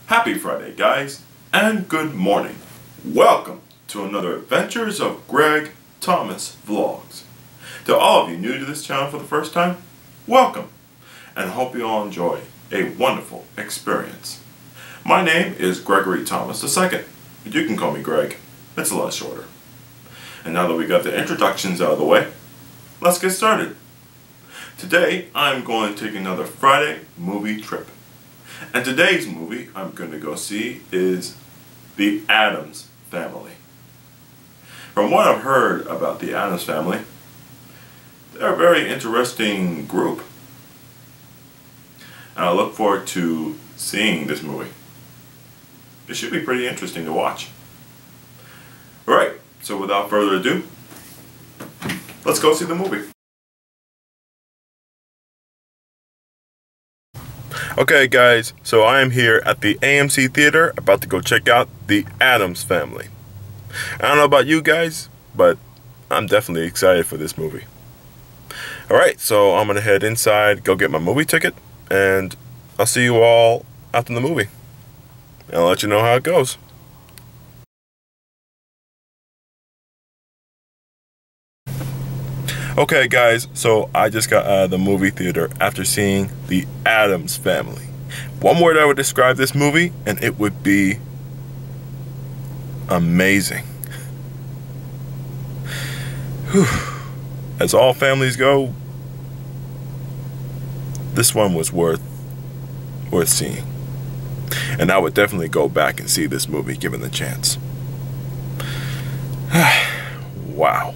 Happy Friday, guys, and good morning. Welcome to another Adventures of Greg Thomas Vlogs. To all of you new to this channel for the first time, welcome, and hope you all enjoy a wonderful experience. My name is Gregory Thomas II, but you can call me Greg. It's a lot shorter. And now that we got the introductions out of the way, let's get started. Today, I'm going to take another Friday movie trip. And today's movie I'm going to go see is The Addams Family. From what I've heard about The Addams Family, they're a very interesting group. And I look forward to seeing this movie. It should be pretty interesting to watch. Alright, so without further ado, let's go see the movie. Okay guys, so I am here at the AMC Theater about to go check out The Addams Family. I don't know about you guys, but I'm definitely excited for this movie. Alright, so I'm going to head inside, go get my movie ticket, and I'll see you all after the movie. And I'll let you know how it goes. Okay guys, so I just got out of the movie theater after seeing The Addams Family. One word I would describe this movie, and it would be amazing. Whew. As all families go, this one was worth seeing. And I would definitely go back and see this movie given the chance. Wow.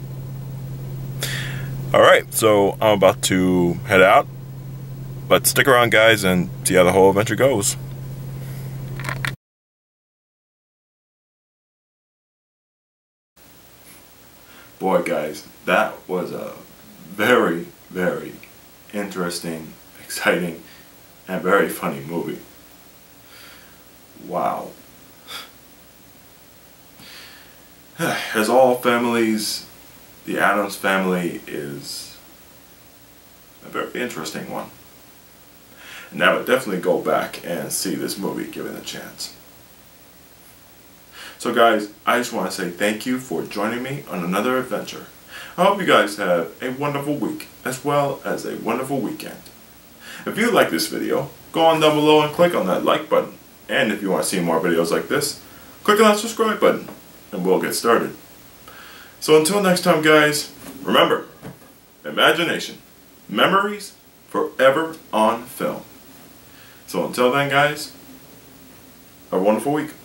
Alright, so I'm about to head out, but stick around guys and see how the whole adventure goes. Boy guys, that was a very, very interesting, exciting, and very funny movie. Wow. As all families, The Addams Family is a very interesting one. And I would definitely go back and see this movie given a chance. So guys, I just want to say thank you for joining me on another adventure. I hope you guys have a wonderful week as well as a wonderful weekend. If you like this video, go on down below and click on that like button. And if you want to see more videos like this, click on that subscribe button and we'll get started. So until next time guys, remember, imagination, memories forever on film. So until then guys, have a wonderful week.